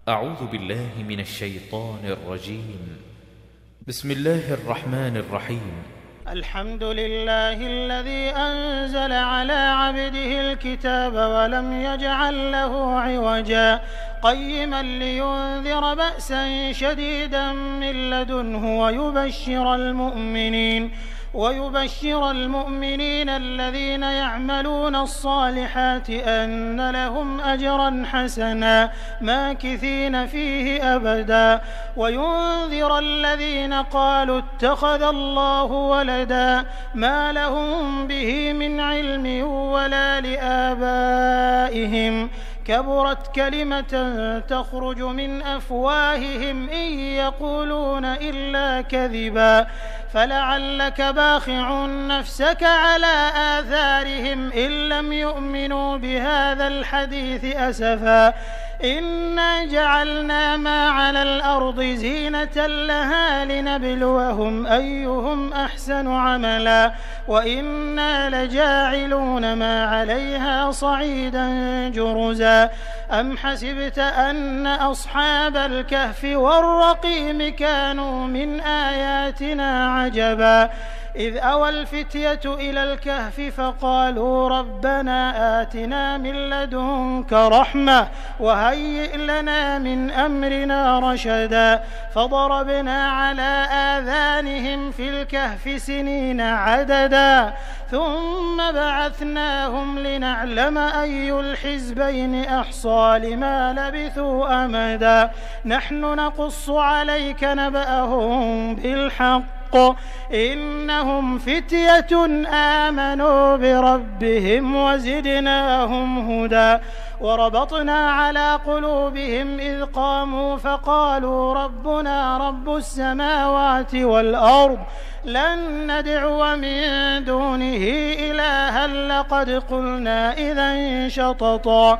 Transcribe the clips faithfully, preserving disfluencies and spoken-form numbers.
أعوذ بالله من الشيطان الرجيم. بسم الله الرحمن الرحيم. الحمد لله الذي أنزل على عبده الكتاب ولم يجعل له عوجا قيما لينذر بأسا شديدا من لدنه ويبشر المؤمنين ويبشر المؤمنين الذين يعملون الصالحات أن لهم أجرا حسنا ماكثين فيه أبدا وينذر الذين قالوا اتخذ الله ولدا ما لهم به من علم ولا لآبائهم كبرت كلمة تخرج من أفواههم إن يقولون إلا كذبا فلعلك باخع نفسك على آثارهم إن لم يؤمنوا بهذا الحديث أسفا إنا جعلنا ما على الأرض زينة لها لنبلوهم أيهم أحسن عملا وإنا لجاعلون ما عليها صعيدا جرزا أم حسبت أن أصحاب الكهف والرقيم كانوا من آياتنا عجبا إذ أوى الفتية إلى الكهف فقالوا ربنا آتنا من لدنك رحمة وهيئ لنا من أمرنا رشدا فضربنا على آذانهم في الكهف سنين عددا ثم بعثناهم لنعلم أي الحزبين أحصى لما لبثوا أمدا نحن نقص عليك نبأهم بالحق إنهم فتية آمنوا بربهم وزدناهم هدى وربطنا على قلوبهم إذ قاموا فقالوا ربنا رب السماوات والأرض لن ندعو من دونه إلها لقد قلنا إذا شططا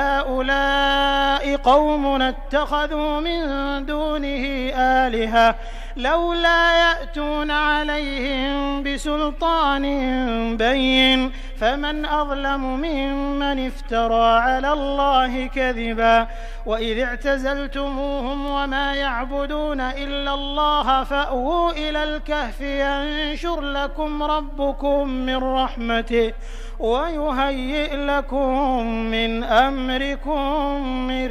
هؤلاء قومنا اتخذوا من دونه آلهة لولا يأتون عليهم بسلطان بين فمن أظلم ممن افترى على الله كذبا وإذ اعتزلتموهم وما يعبدون إلا الله فأووا إلى الكهف ينشر لكم ربكم من رحمته ويهيئ لكم من أمركم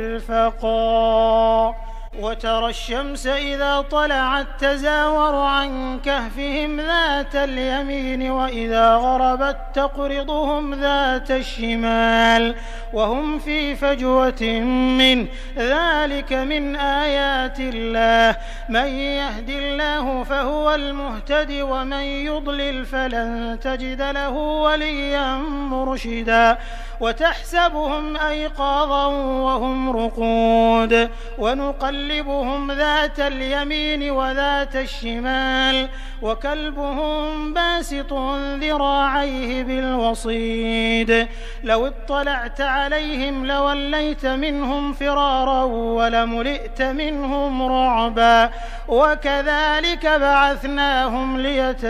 مرفقا وترى الشمس إذا طلعت تزاور عن كهفهم ذات اليمين وإذا غربت تقرضهم ذات الشمال وهم في فجوة منه ذلك من آيات الله من يهد الله فهو المهتد ومن يضلل فلن تجد له وليا مرشدا وتحسبهم أيقاظا وهم رقود ونقلبهم ذات اليمين وذات الشمال وكلبهم باسط ذراعيه بالوصيد لو اطلعت عليهم لوليت منهم فرارا ولملئت منهم رعبا وكذلك بعثناهم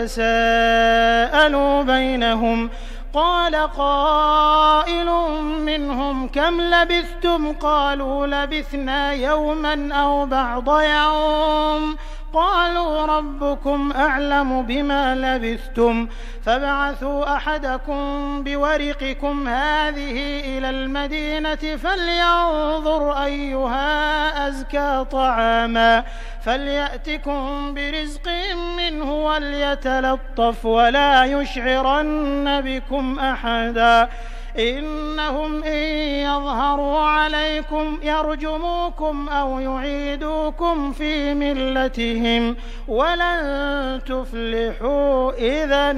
ليتساءلوا بينهم قال قائل منهم كم لبثتم قالوا لبثنا يوما أو بعض يوم قالوا ربكم أعلم بما لبثتم فابعثوا أحدكم بورقكم هذه إلى المدينة فلينظر أيها أزكى طعاما فليأتكم برزق منه وليتلطف ولا يشعرن بكم أحدا إنهم إن يظهروا عليكم يرجموكم أو يعيدوكم في ملتهم ولن تفلحوا إذا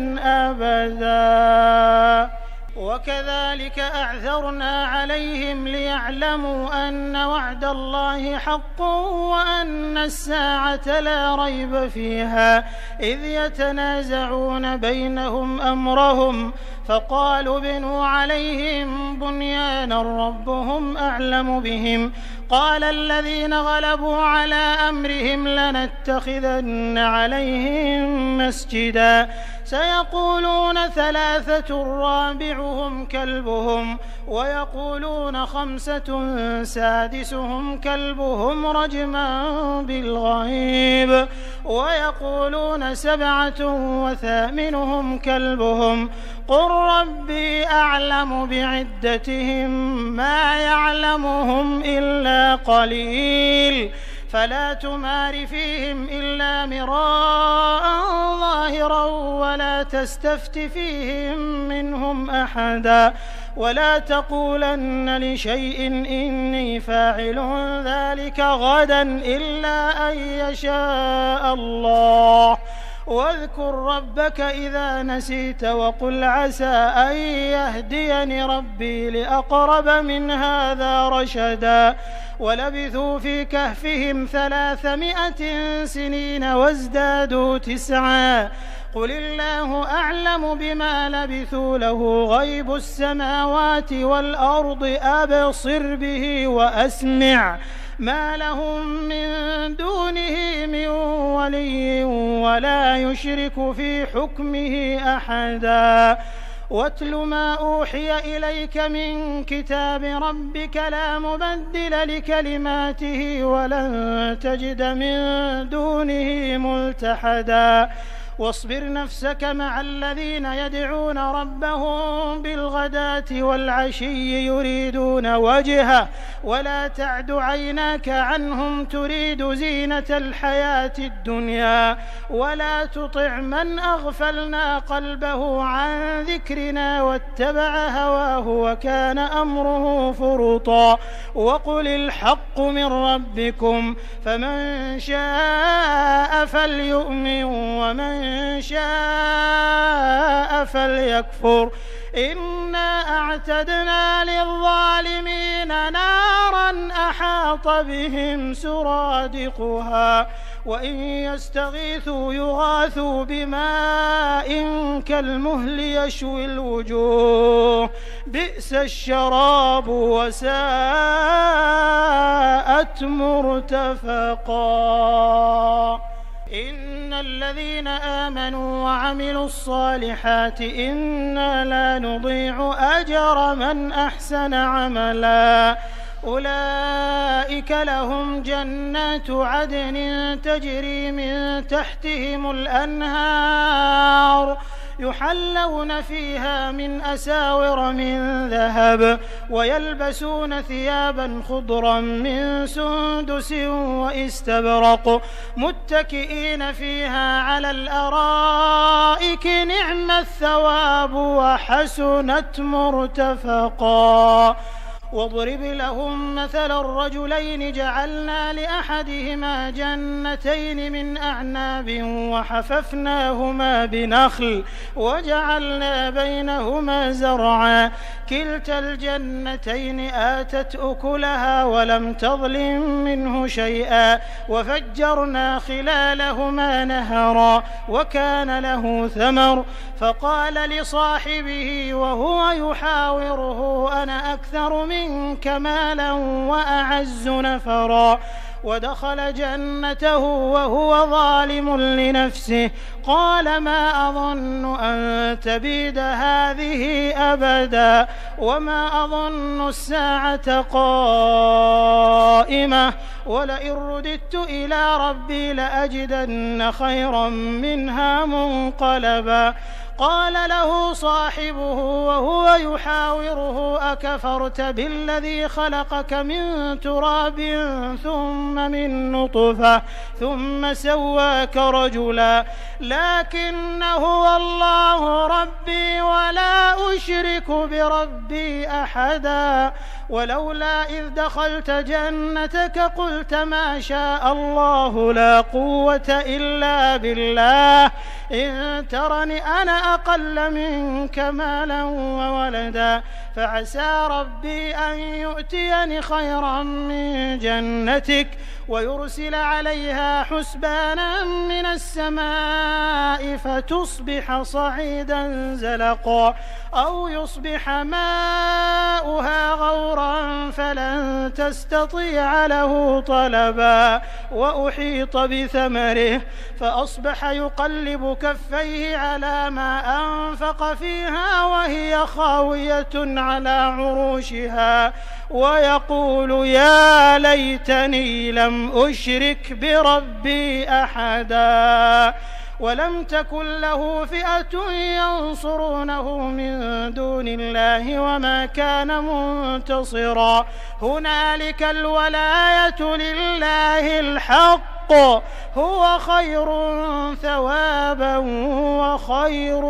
أبدا وكذلك أعثرنا عليهم ليعلموا أن وعد الله حق وأن الساعة لا ريب فيها إذ يتنازعون بينهم أمرهم فقالوا ابنوا عليهم بنيانا ربهم أعلم بهم قال الذين غلبوا على أمرهم لنتخذن عليهم مسجدا سيقولون ثلاثة رابعهم كلبهم ويقولون خمسة سادسهم كلبهم رجما بالغيب ويقولون سبعة وثامنهم كلبهم قل ربي أعلم بعدتهم ما يعلمهم إلا قليل فلا تمار فيهم إلا مراء ظاهرا ولا تستفت فيهم منهم أحدا ولا تقولن لشيء إني فاعل ذلك غدا إلا أن يشاء الله واذكر ربك إذا نسيت وقل عسى أن يهديني ربي لأقرب من هذا رشدا ولبثوا في كهفهم ثلاثمائة سنين وازدادوا تسعا قل الله أعلم بما لبثوا له غيب السماوات والأرض أبصر به وأسمع ما لهم من دونه من ولي ولا يشرك في حكمه أحدا واتل ما أوحي إليك من كتاب ربك لا مبدل لكلماته ولن تجد من دونه ملتحدا واصبر نفسك مع الذين يدعون ربهم بالغداة والعشي يريدون وجهه ولا تعد عيناك عنهم تريد زينة الحياة الدنيا ولا تطع من أغفلنا قلبه عن ذكرنا واتبع هواه وكان أمره فرطا وقل الحق من ربكم فمن شاء فليؤمن ومن إن شاء فليكفر إنا أعتدنا للظالمين نارا أحاط بهم سرادقها وإن يستغيثوا يغاثوا بماء كالمهل يشوي الوجوه بئس الشراب وساءت مرتفقا إن الذين آمنوا وعملوا الصالحات إنا لا نضيع أجر من أحسن عملا أولئك لهم جنات عدن تجري من تحتهم الأنهار يحلون فيها من أساور من ذهب ويلبسون ثيابا خضرا من سندس وإستبرق متكئين فيها على الأرائك نعم الثواب وحسنت مرتفقا واضرب لهم مثل الرجلين جعلنا لأحدهما جنتين من أعناب وحففناهما بنخل وجعلنا بينهما زرعا كلتا الجنتين آتت أكلها ولم تظلم منه شيئا وفجرنا خلالهما نهرا وكان له ثمر فقال لصاحبه وهو يحاوره أنا أكثر منك مالا وأعز نفرا ودخل جنته وهو ظالم لنفسه قال ما أظن أن تبيد هذه أبدا وما أظن الساعة قائمة ولئن رددت إلى ربي لأجدن خيرا منها منقلبا قال له صاحبه وهو يحاوره أكفرت بالذي خلقك من تراب ثم من نطفة ثم سواك رجلا لكن هو الله ربي ولا أشرك بربي أحدا ولولا إذ دخلت جنتك قلت ما شاء الله لا قوة إلا بالله إن ترني أنا أقل منك مالا وولدا فعسى ربي أن يؤتيني خيرا من جنتك ويرسل عليها حسبانا من السماء فتصبح صعيدا زلقا أو يصبح ماؤها غورا فلن تستطيع له طلبا وأحيط بثمره فأصبح يقلب كفيه على ما أنفق فيها وهي خاوية على عروشها ويقول يا ليتني لم أشرك بربي أحدا ولم تكن له فئة ينصرونه من دون الله وما كان منتصرا هنالك الولاية لله الحق هو خير ثوابا وخير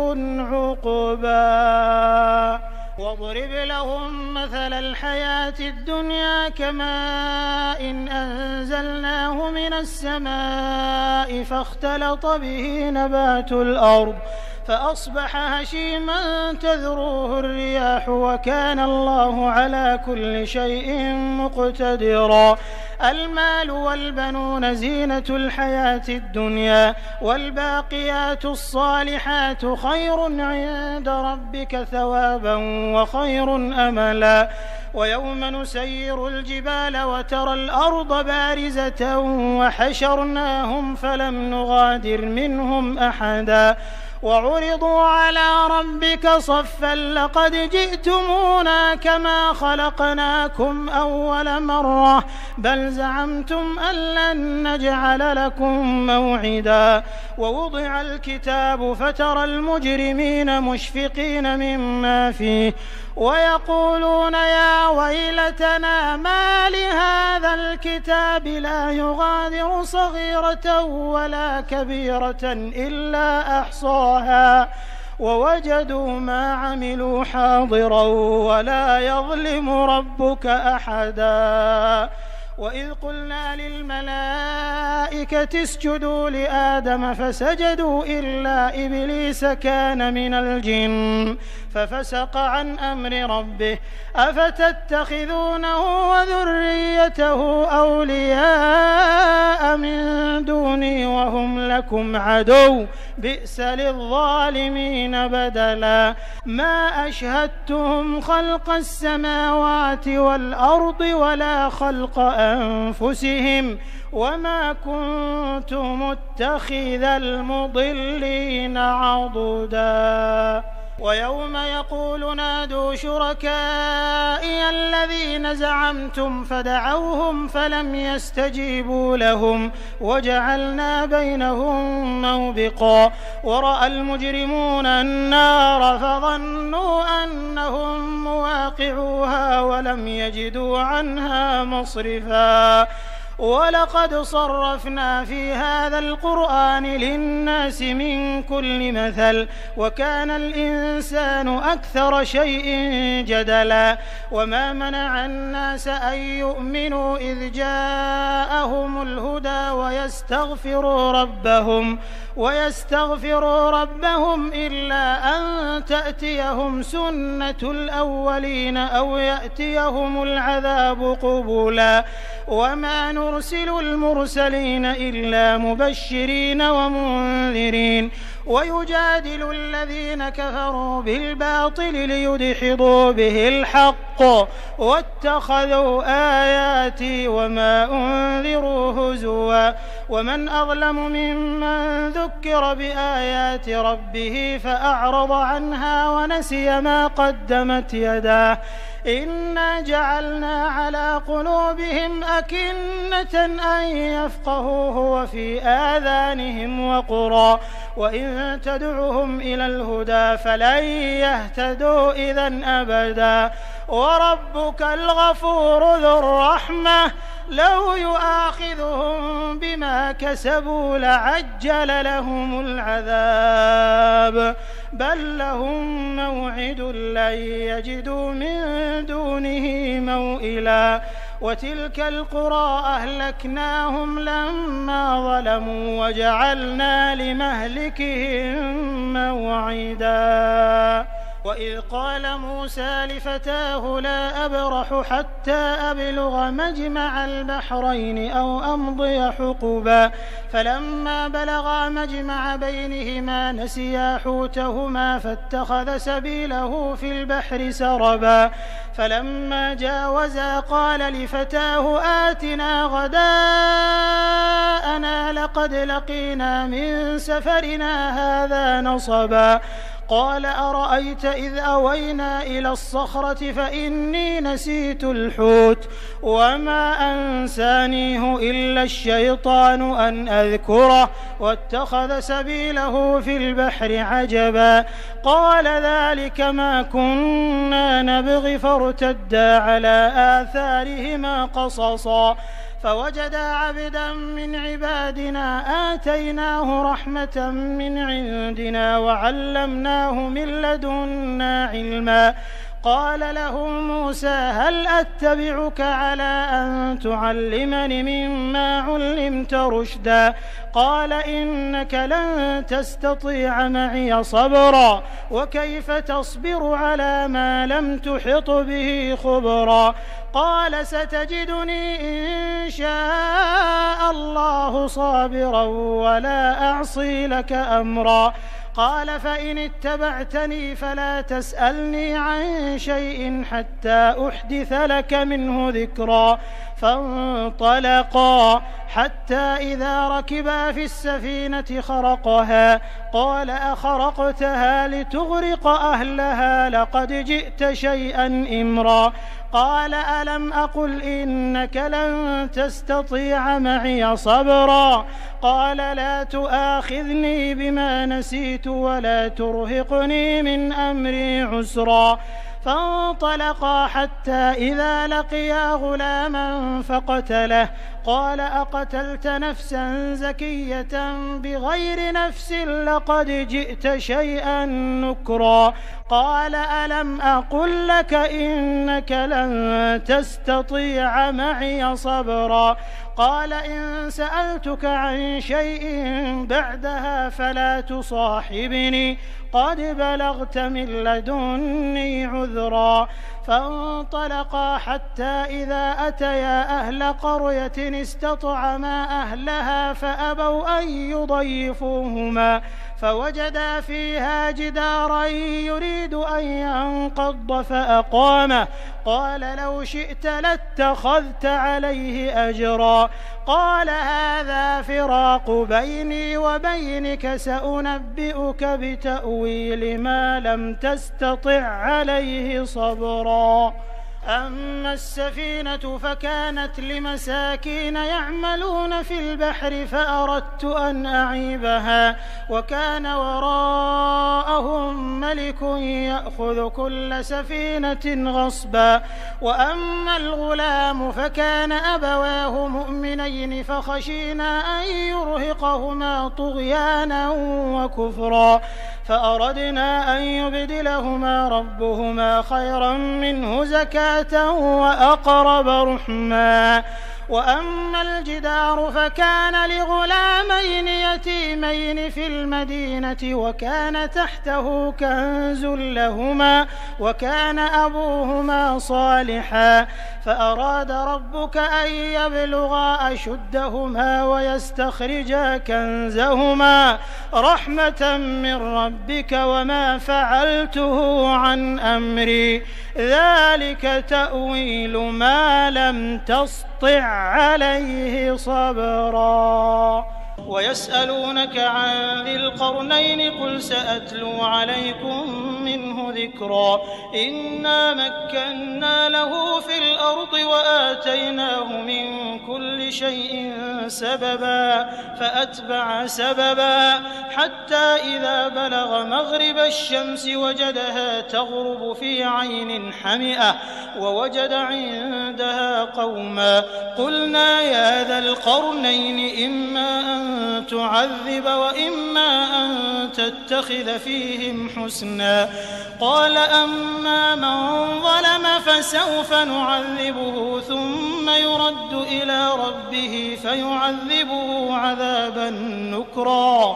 عقبا واضرب لهم مثل الحياة الدنيا كماء إن أنزلناه من السماء فاختلط به نبات الأرض فأصبح هشيما تذروه الرياح وكان الله على كل شيء مقتدرا المال والبنون زينة الحياة الدنيا والباقيات الصالحات خير عند ربك ثوابا وخير أملا ويوم نسير الجبال وترى الأرض بارزة وحشرناهم فلم نغادر منهم أحدا وعرضوا على ربك صفا لقد جئتمونا كما خلقناكم أول مرة بل زعمتم أن لن نجعل لكم موعدا ووضع الكتاب فترى المجرمين مشفقين مما فيه ويقولون يا ويلتنا ما لهذا الكتاب لا يغادر صغيرة ولا كبيرة إلا أحصاها ووجدوا ما عملوا حاضرا ولا يظلم ربك أحدا وإذ قلنا للملائكة اسجدوا لآدم فسجدوا إلا إبليس كان من الجن ففسق عن أمر ربه أفتتخذونه وذريته أولياء من دوني وهم لكم عدو بئس للظالمين بدلا ما أشهدتهم خلق السماوات والأرض ولا خلق أنفسهم وما كنت متخذ المضلين عضدا ويوم يقول نادوا شركائي الذين زعمتم فدعوهم فلم يستجيبوا لهم وجعلنا بينهم موبقا ورأى المجرمون النار فظنوا أنهم مواقعوها ولم يجدوا عنها مصرفا ولقد صرفنا في هذا القرآن للناس من كل مثل وكان الإنسان أكثر شيء جدلا وما منع الناس أن يؤمنوا إذ جاءهم الهدى ويستغفروا ربهم ويستغفروا ربهم إلا أن تأتيهم سنة الأولين أو يأتيهم العذاب قبلا وما نرسل المرسلين إلا مبشرين ومنذرين ويجادل الذين كفروا بالباطل ليدحضوا به الحق واتخذوا آياتي وما أنذروا هزوا ومن أظلم ممن ذكر بآيات ربه فأعرض عنها ونسي ما قدمت يداه إنا جعلنا على قلوبهم أكنة أن يفقهوه وفي آذانهم وقرا وإن تدعهم إلى الهدى فلن يهتدوا إذن أبدا وربك الغفور ذو الرحمة لو يؤاخذهم بما كسبوا لعجل لهم العذاب بل لهم موعد لن يجدوا من دونه موئلا وتلك القرى أهلكناهم لما ظلموا وجعلنا لمهلكهم موعدا وإذ قال موسى لفتاه لا أبرح حتى أبلغ مجمع البحرين أو أمضي حقبا فلما بلغا مجمع بينهما نسيا حوتهما فاتخذ سبيله في البحر سربا فلما جاوزا قال لفتاه آتنا غداءنا لقد لقينا من سفرنا هذا نصبا قال أرأيت إذ أوينا إلى الصخرة فإني نسيت الحوت وما أنسانيه إلا الشيطان أن أذكره واتخذ سبيله في البحر عجبا قال ذلك ما كنا نبغي فارتدا على آثارهما قصصا فوجدا عبدا من عبادنا آتيناه رحمة من عندنا وعلمناه من لدنا علما قال له موسى هل أتبعك على أن تعلمني مما علمت رشدا قال إنك لن تستطيع معي صبرا وكيف تصبر على ما لم تحط به خبرا قال ستجدني إن شاء الله صابرا ولا أعصي لك أمرا قال فإن اتبعتني فلا تسألني عن شيء حتى أحدث لك منه ذكرا فانطلقا حتى إذا ركبا في السفينة خرقها قال أخرقتها لتغرق أهلها لقد جئت شيئا إمرا قال ألم أقل إنك لن تستطيع معي صبرا قال لا تؤاخذني بما نسيت ولا ترهقني من أمري عسرا فانطلقا حتى إذا لقيا غلاما فقتله قال أقتلت نفسا زكية بغير نفس لقد جئت شيئا نكرا قال ألم أقل لك إنك لن تستطيع معي صبرا قال إن سألتك عن شيء بعدها فلا تصاحبني قد بلغت من لدني عذرا فانطلقا حتى إذا أتيا أهل قرية استطعما أهلها فأبوا أن يضيفوهما فوجدا فيها جدارا يريد أن ينقض فأقامه قال لو شئت لاتخذت عليه أجرا قال هذا فراق بيني وبينك سأنبئك بتأويل ما لم تستطع عليه صبرا أما السفينة فكانت لمساكين يعملون في البحر فأردت أن أعيبها وكان وراءهم ملك يأخذ كل سفينة غصبا وأما الغلام فكان أبواه مؤمنين فخشينا أن يرهقهما طغيانا وكفرا فأردنا أن يبدلهما ربهما خيرا منه زكاة وأقرب رحما وأما الجدار فكان لغلامين يتيمين في المدينة وكان تحته كنز لهما وكان أبوهما صالحا فأراد ربك أن يبلغا أشدهما ويستخرجا كنزهما رحمة من ربك وما فعلته عن أمري ذلك تأويل ما لم تسطع عليه صبرا ويسألونك عن ذي القرنين قل سأتلو عليكم منه ذكرا إنا مكنا له في الأرض وآتيناه من كل شيء سببا فأتبع سببا حتى إذا بلغ مغرب الشمس وجدها تغرب في عين حمئة ووجد عندها قوما قلنا يا ذا القرنين إما أن تعذب وإما أن تتخذ فيهم حسنا قال أما من ظلم فسوف نعذبه ثم يرد إلى ربه فيعذبه عذابا نكرا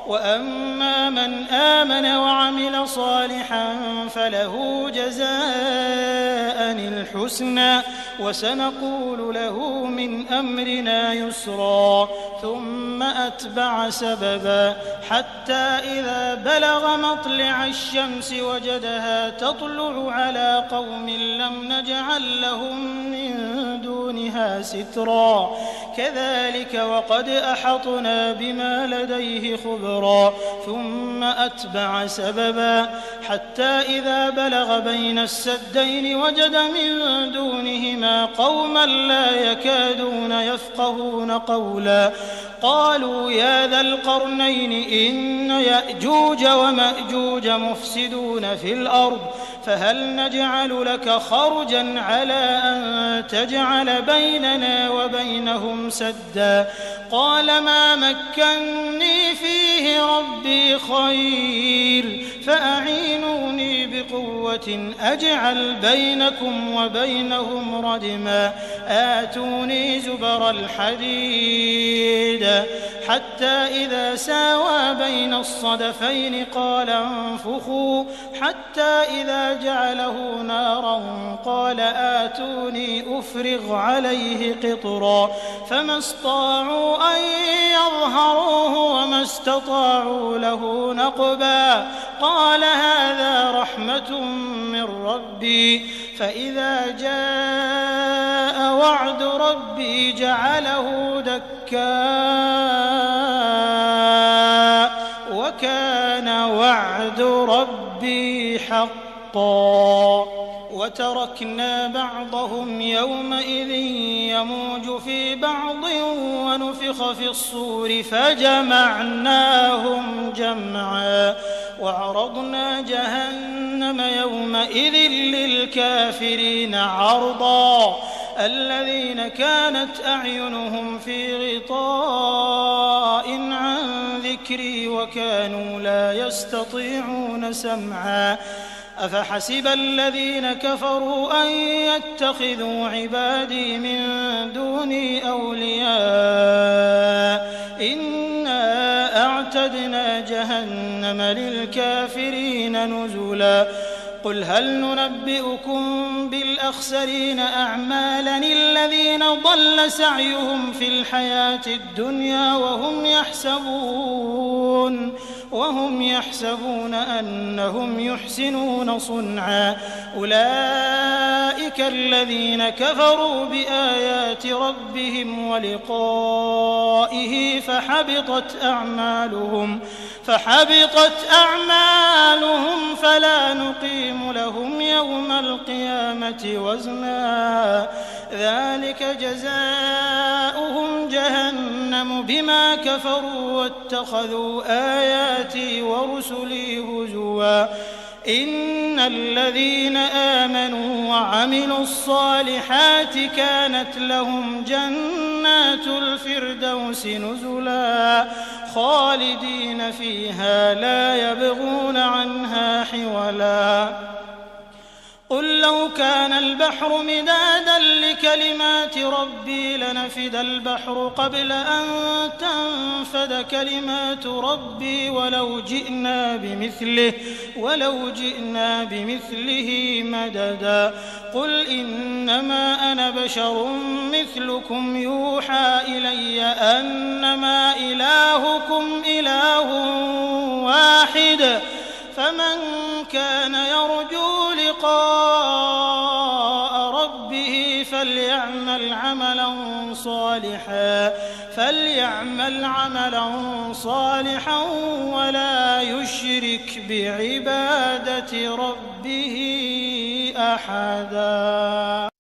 وأما من آمن وعمل صالحا فله جزاء الحسنى وسنقول له من أمرنا يسرا ثم أتبع سببا حتى إذا بلغ مطلع الشمس وجدها تطلع على قوم لم نجعل لهم من دونها سترا كذلك وقد أحطنا بما لديه خبرا ثم أتبع سببا حتى إذا بلغ بين السدين وجد من دونهما قوما لا يكادون يفقهون قولا قالوا يا ذا القرنين إن يأجوج ومأجوج مفسدون في الأرض فهل نجعل لك خرجا على أن تجعل بيننا وبينهم سدا قال ما مكني فيه ربي خير فأعينوني بقوة أجعل بينكم وبينهم ردما آتوني زبر الحديد حتى إذا ساوى بين الصدفين قال انفخوا حتى إذا جعله نارا قال آتوني أفرغ عليه قطرا فما استطاعوا أن يظهروه وما استطاعوا له نقبا قال هذا رحمة من ربي فإذا جاء وعد ربي جعله دكاء وكان وعد ربي حقا وتركنا بعضهم يومئذ يموج في بعض ونفخ في الصور فجمعناهم جمعا وعرضنا جهنم يومئذ للكافرين عرضا الذين كانت أعينهم في غطاء عن ذكري وكانوا لا يستطيعون سمعا أفحسب الذين كفروا أن يتخذوا عبادي من دوني أولياء إنا أعتدنا جهنم للكافرين نزلا قل هل ننبئكم بالأخسرين أعمالا الذين ضل سعيهم في الحياة الدنيا وهم يحسبون وهم يحسبون أنهم يحسنون صنعا أولئك الذين كفروا بآيات ربهم ولقائه فحبطت أعمالهم فحبطت أعمالهم فلا نقيم لهم يوم القيامة وزنا ذلك جزاؤهم جهنم بما كفروا واتخذوا آياتي ورسلي هزوا إن الذين آمنوا وعملوا الصالحات كانت لهم جنات الفردوس نزلا خالدين فيها لا يبغون عنها حولا قل لو كان البحر مدادا لكلمات ربي لنفد البحر قبل أن تنفد كلمات ربي ولو جئنا بمثله ولو جئنا بمثله مددا قل إنما أنا بشر مثلكم يوحى إلي أنما إلهكم إله واحد فمن كان يرجو لقاء ربه فليعمل عملا صالحا فليعمل عملا صالحا ولا يشرك بعبادة ربه أحدا.